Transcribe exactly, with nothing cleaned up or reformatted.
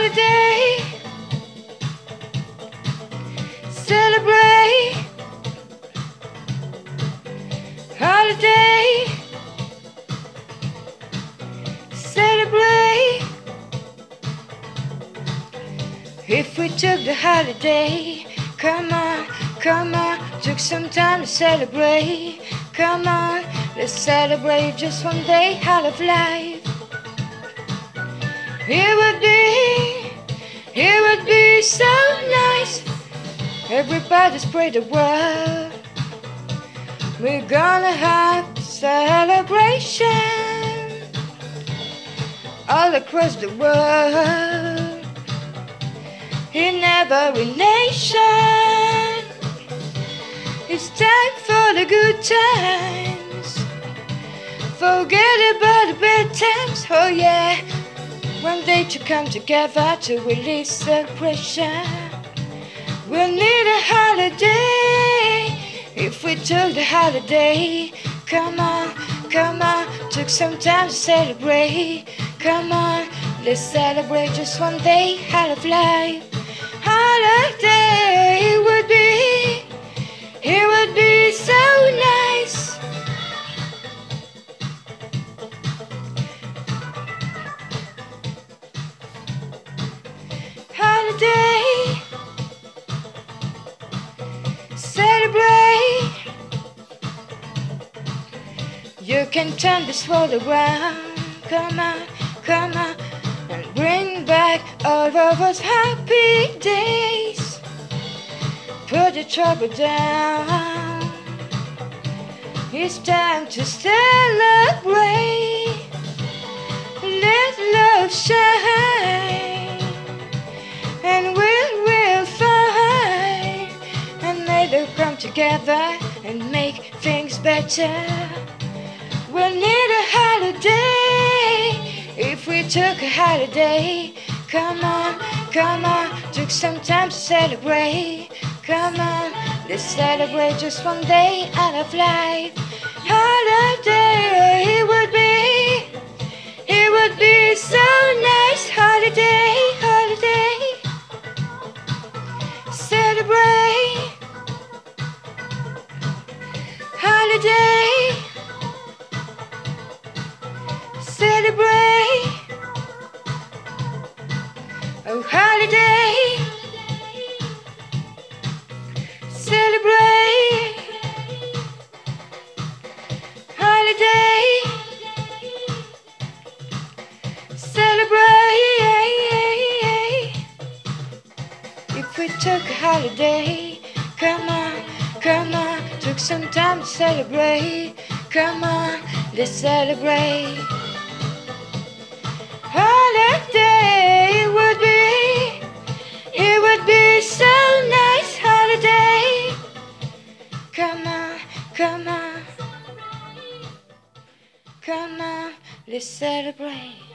holiday, celebrate, holiday, celebrate. If we took the holiday, come on, come on, took some time to celebrate. Come on, let's celebrate just one day out of life. It would be, it would be so nice. Everybody spread the word. We're gonna have a celebration all across the world, in every nation. It's time for the good times. Forget about the bad times, oh yeah. One day to come together to release celebration. We'll need a holiday. If we took the holiday, come on, come on, took some time to celebrate. Come on, let's celebrate just one day out of life. Holiday would be, it would be so nice. Holiday, celebrate. You can turn this world around. Come on, come on, and bring back all of us happy days. Put the trouble down. It's time to celebrate. Let love shine, and we'll, we'll find, and may they come together and make things better. We'll need a holiday. If we took a holiday, come on, come on, took some time to celebrate. Come on, let's celebrate just one day out of life. Holiday, it would be, it would be so nice. Holiday, holiday, celebrate. Holiday, celebrate. Oh, holiday, celebrate. Holiday, celebrate. If we took a holiday, come on, come on, took some time to celebrate. Come on, let's celebrate. Holiday would be, it would be so nice. Holiday, come on, come on, come on, let's celebrate.